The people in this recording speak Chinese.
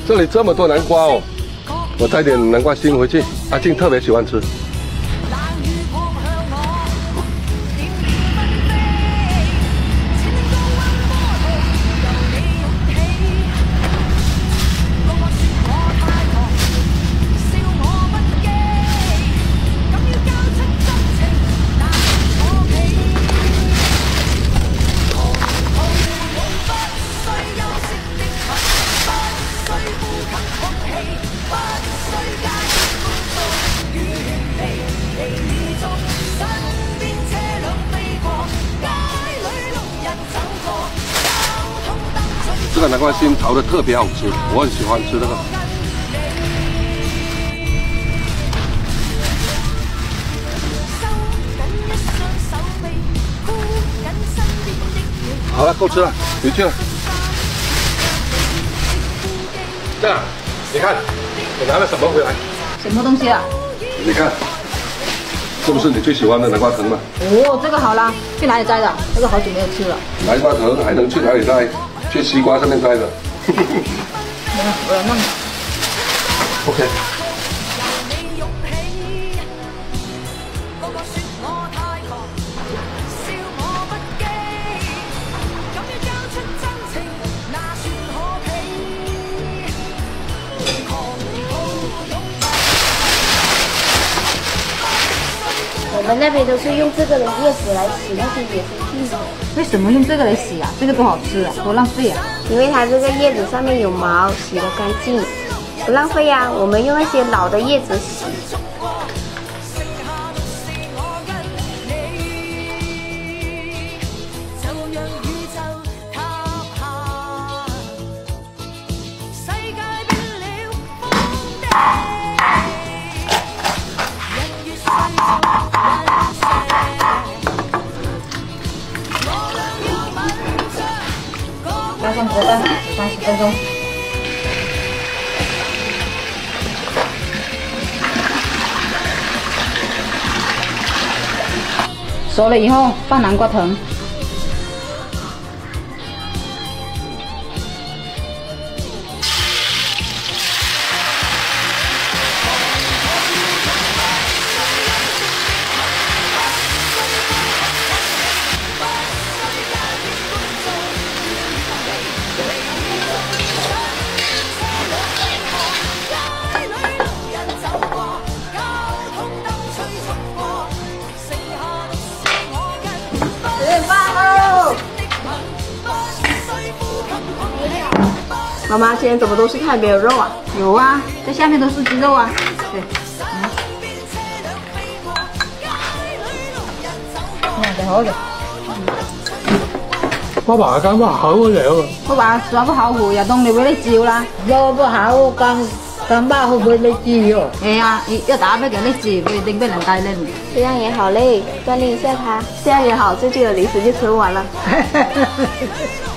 这里这么多南瓜哦，我带点南瓜心回去。阿静特别喜欢吃。这个南瓜心炒的特别好吃，我很喜欢吃这个。好了，够吃了，回去了。这样，你看，我拿了什么回来？ 什么东西啊？ 你看，这不是你最喜欢的南瓜藤吗？ 哦，这个好啦，去哪里摘的？这个好久没有吃了。 南瓜藤还能去哪里摘？去西瓜上面摘的。 我来弄。 OK。 我们那边都是用这个的叶子来洗那些野生菌的。 为什么用这个来洗啊？这个多好吃啊，多浪费啊！ 因为它这个叶子上面有毛，洗得干净，不浪费呀。我们用那些老的叶子洗。 加上锅蛋30分钟。熟了以后放南瓜藤。 妈妈，今天怎么都是菜没有肉啊？ 有啊，这下面都是鸡肉啊。对，好嘅。 我爸咁話好了。 我話做不好糊，又當你俾你照啦。 做不好，干爸會俾你照。 哎呀，要打俾人哋照，不一定被人帶lên。 这样也好嘞，锻炼一下它。这样也好，这就有零食就吃完了。